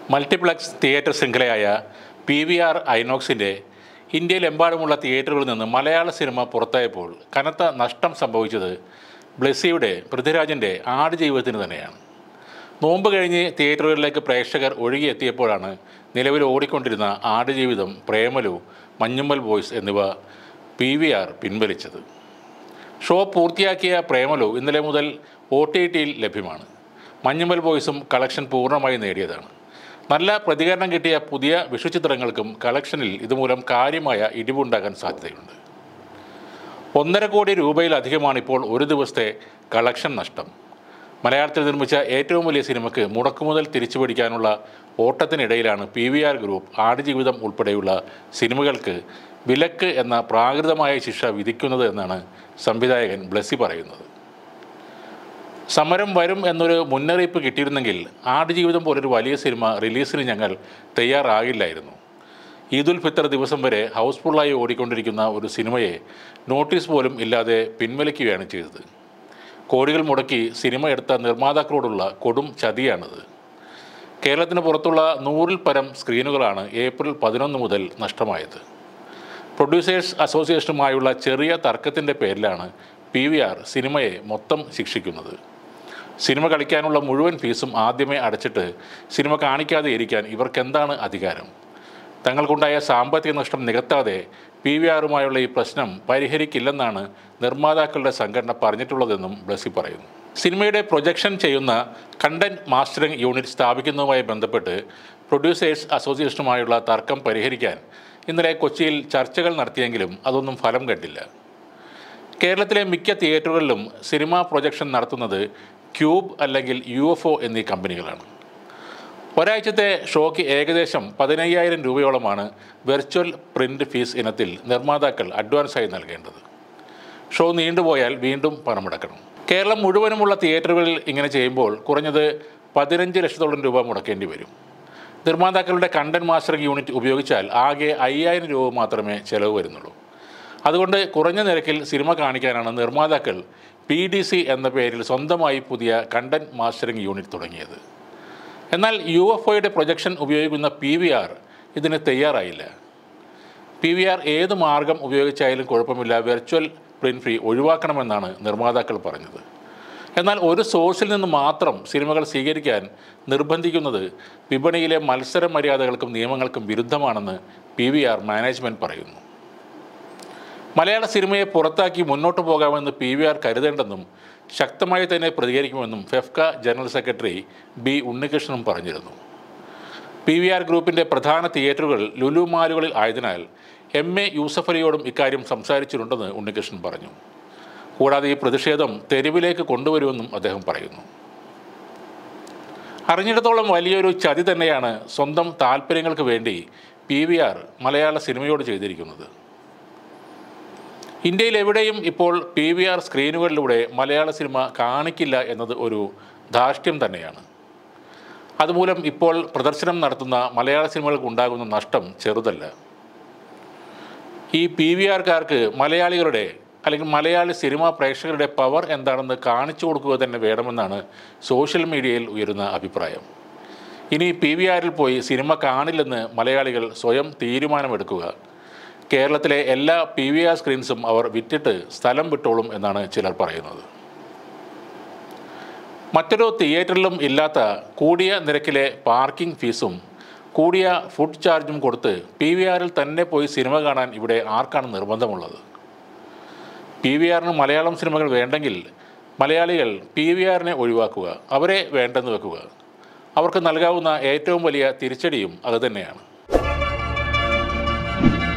Multiplex theatre ശൃംഖലയായ PVR ഐനോക്സിൻ്റെ ഇന്ത്യയിലെമ്പാടുമുള്ള തിയേറ്ററുകളിൽ നിന്ന് മലയാള സിനിമ പുറത്തായപ്പോൾ കനത്ത നഷ്ടം സംഭവിച്ചത് ബ്ലെസ്സിയുടെ പൃഥ്വിരാജിൻ്റെ ആടുജീവിതത്തിന് തന്നെയാണ്. നോമ്പ് കഴിഞ്ഞ് തിയേറ്ററുകളിലേക്ക് പ്രേക്ഷകർ ഒഴുകിയെത്തിയപ്പോഴാണ് നിലവിൽ ഓടിക്കൊണ്ടിരുന്ന ആടുജീവിതം, പ്രേമലു, മഞ്ഞുമ്മൽ ബോയ്സ് എന്നിവ PVR പിൻവലിച്ചത്. ഷോ പൂർത്തിയാക്കിയ പ്രേമലു ഇന്നലെ മുതൽ OTTയിൽ ലഭ്യമാണ്. മഞ്ഞുമ്മൽ ബോയ്സും കളക്ഷൻ പൂർണ്ണമായി നേടിയതാണ്. നല്ല പ്രതികരണം കിട്ടിയ പുതിയ വിഷുചിത്രങ്ങൾക്കും കളക്ഷനിൽ ഇതുമൂലം കാര്യമായ ഇടിവുണ്ടാകാൻ സാധ്യതയുണ്ട്. 1.5 കോടി രൂപയിലധികമാണ് ഇപ്പോൾ ഒരു ദിവസത്തെ കളക്ഷൻ നഷ്ടം. മലയാളത്തിൽ നിർമ്മിച്ച ഏറ്റവും വലിയ സിനിമയ്ക്ക് മുടക്കുമുതൽ തിരിച്ചുപിടിക്കാനുള്ള ഓട്ടത്തിനിടയിലാണ് PVR ഗ്രൂപ്പ് ആടുജീവിതം ഉൾപ്പെടെയുള്ള സിനിമകൾക്ക് വിലക്ക് എന്ന പ്രാകൃതമായ ശിക്ഷ വിധിക്കുന്നത് എന്നാണ് സംവിധായകൻ ബ്ലെസ്സി പറയുന്നത്. സമരം വരും എന്നൊരു മുന്നറിയിപ്പ് കിട്ടിയിരുന്നെങ്കിൽ ആടുജീവിതം പോലൊരു വലിയ സിനിമ റിലീസിന് ഞങ്ങൾ തയ്യാറാകില്ലായിരുന്നു. ഈദുൽ ഫിത്തർ ദിവസം വരെ ഹൗസ്ഫുള്ളായി ഓടിക്കൊണ്ടിരിക്കുന്ന ഒരു സിനിമയെ നോട്ടീസ് പോലും ഇല്ലാതെ പിൻവലിക്കുകയാണ് ചെയ്തത്. കോടികൾ മുടക്കി സിനിമ എടുത്ത നിർമ്മാതാക്കളോടുള്ള കൊടും ചതിയാണിത്. കേരളത്തിന് പുറത്തുള്ള 100-ൽ പരം സ്ക്രീനുകളാണ് ഏപ്രിൽ 11 മുതൽ നഷ്ടമായത്. പ്രൊഡ്യൂസേഴ്സ് അസോസിയേഷനുമായുള്ള ചെറിയ തർക്കത്തിൻ്റെ പേരിലാണ് PVR സിനിമയെ മൊത്തം ശിക്ഷിക്കുന്നത്. സിനിമ കളിക്കാനുള്ള മുഴുവൻ ഫീസും ആദ്യമേ അടച്ചിട്ട് സിനിമ കാണിക്കാതെ ഇരിക്കാൻ ഇവർക്കെന്താണ് അധികാരം? തങ്ങൾക്കുണ്ടായ സാമ്പത്തിക നഷ്ടം നികത്താതെ PVRുമായുള്ള ഈ പ്രശ്നം പരിഹരിക്കില്ലെന്നാണ് നിർമ്മാതാക്കളുടെ സംഘടന പറഞ്ഞിട്ടുള്ളതെന്നും ബ്ലെസ്സി പറയുന്നു. സിനിമയുടെ പ്രൊജക്ഷൻ ചെയ്യുന്ന കണ്ടന്റ് മാസ്റ്ററിംഗ് യൂണിറ്റ് സ്ഥാപിക്കുന്നതുമായി ബന്ധപ്പെട്ട് പ്രൊഡ്യൂസേഴ്സ് അസോസിയേഷനുമായുള്ള തർക്കം പരിഹരിക്കാൻ ഇന്നലെ കൊച്ചിയിൽ ചർച്ചകൾ നടത്തിയെങ്കിലും അതൊന്നും ഫലം കണ്ടില്ല. കേരളത്തിലെ മിക്ക തിയേറ്ററുകളിലും സിനിമ പ്രൊജക്ഷൻ നടത്തുന്നത് ക്യൂബ് അല്ലെങ്കിൽ UFO എന്നീ കമ്പനികളാണ്. ഒരാഴ്ചത്തെ ഷോയ്ക്ക് ഏകദേശം 15,000 രൂപയോളമാണ് വെർച്വൽ പ്രിൻ്റ് ഫീസ് ഇനത്തിൽ നിർമ്മാതാക്കൾ അഡ്വാൻസായി നൽകേണ്ടത്. ഷോ നീണ്ടുപോയാൽ വീണ്ടും പണമുടക്കണം. കേരളം മുഴുവനുമുള്ള തിയേറ്ററുകളിൽ ഇങ്ങനെ ചെയ്യുമ്പോൾ കുറഞ്ഞത് 15 ലക്ഷത്തോളം രൂപ മുടക്കേണ്ടി വരും. നിർമ്മാതാക്കളുടെ കണ്ടന്റ് മാസ്റ്ററിംഗ് യൂണിറ്റ് ഉപയോഗിച്ചാൽ ആകെ 5,000 രൂപ മാത്രമേ ചിലവ് വരുന്നുള്ളൂ. അതുകൊണ്ട് കുറഞ്ഞ നിരക്കിൽ സിനിമ കാണിക്കാനാണ് നിർമ്മാതാക്കൾ PDC എന്ന പേരിൽ സ്വന്തമായി പുതിയ കണ്ടന്റ് മാസ്റ്ററിംഗ് യൂണിറ്റ് തുടങ്ങിയത്. എന്നാൽ UFOയുടെ പ്രൊജക്ഷൻ ഉപയോഗിക്കുന്ന PVR ഇതിന് തയ്യാറായില്ല. PVR ഏത് മാർഗം ഉപയോഗിച്ചായാലും കുഴപ്പമില്ല, വെർച്വൽ പ്രിൻ്റ് ഫീ ഒഴിവാക്കണമെന്നാണ് നിർമ്മാതാക്കൾ പറഞ്ഞത്. എന്നാൽ ഒരു സോഴ്സിൽ നിന്ന് മാത്രം സിനിമകൾ സ്വീകരിക്കാൻ നിർബന്ധിക്കുന്നത് വിപണിയിലെ മത്സര മര്യാദകൾക്കും നിയമങ്ങൾക്കും വിരുദ്ധമാണെന്ന് PVR മാനേജ്മെൻറ്റ് പറയുന്നു. മലയാള സിനിമയെ പുറത്താക്കി മുന്നോട്ട് പോകാമെന്ന് PVR കരുതേണ്ടെന്നും ശക്തമായി തന്നെ പ്രതികരിക്കുമെന്നും ഫെഫ്ക ജനറൽ സെക്രട്ടറി B ഉണ്ണികൃഷ്ണനും പറഞ്ഞിരുന്നു. PVR ഗ്രൂപ്പിൻ്റെ പ്രധാന തിയേറ്ററുകൾ ലുലു മാലുകളിൽ ആയതിനാൽ MA യൂസഫലിയോടും ഇക്കാര്യം സംസാരിച്ചിട്ടുണ്ടെന്ന് ഉണ്ണികൃഷ്ണൻ പറഞ്ഞു. കൂടാതെ ഈ പ്രതിഷേധം തെരുവിലേക്ക് കൊണ്ടുവരുമെന്നും അദ്ദേഹം പറയുന്നു. അറിഞ്ഞിടത്തോളം വലിയൊരു ചതി തന്നെയാണ് സ്വന്തം താല്പര്യങ്ങൾക്ക് വേണ്ടി PVR മലയാള സിനിമയോട് ചെയ്തിരിക്കുന്നത്. ഇന്ത്യയിൽ എവിടെയും ഇപ്പോൾ PVR സ്ക്രീനുകളിലൂടെ മലയാള സിനിമ കാണിക്കില്ല എന്നത് ഒരു ധാർഷ്ട്യം തന്നെയാണ്. അതുമൂലം ഇപ്പോൾ പ്രദർശനം നടത്തുന്ന മലയാള സിനിമകൾക്ക് ഉണ്ടാകുന്ന നഷ്ടം ചെറുതല്ല. ഈ PVRക്കാർക്ക് മലയാളികളുടെ അല്ലെങ്കിൽ മലയാളി സിനിമാ പ്രേക്ഷകരുടെ പവർ എന്താണെന്ന് കാണിച്ചു കൊടുക്കുക തന്നെ വേണമെന്നാണ് സോഷ്യൽ മീഡിയയിൽ ഉയരുന്ന അഭിപ്രായം. ഇനി PVRൽ പോയി സിനിമ കാണില്ലെന്ന് മലയാളികൾ സ്വയം തീരുമാനമെടുക്കുക. കേരളത്തിലെ എല്ലാ PVR സ്ക്രീൻസും അവർ വിറ്റിട്ട് സ്ഥലം വിട്ടോളും എന്നാണ് ചിലർ പറയുന്നത്. മറ്റൊരു തിയേറ്ററിലും ഇല്ലാത്ത കൂടിയ നിരക്കിലെ പാർക്കിംഗ് ഫീസും കൂടിയ ഫുഡ് ചാർജും കൊടുത്ത് PVRൽ തന്നെ പോയി സിനിമ കാണാൻ ഇവിടെ ആർക്കാണ് നിർബന്ധമുള്ളത്? PVRന് മലയാളം സിനിമകൾ വേണ്ടെങ്കിൽ മലയാളികൾ PVRനെ ഒഴിവാക്കുക, അവരെ വേണ്ടെന്ന് വെക്കുക. അവർക്ക് നൽകാവുന്ന ഏറ്റവും വലിയ തിരിച്ചടിയും അതുതന്നെയാണ്.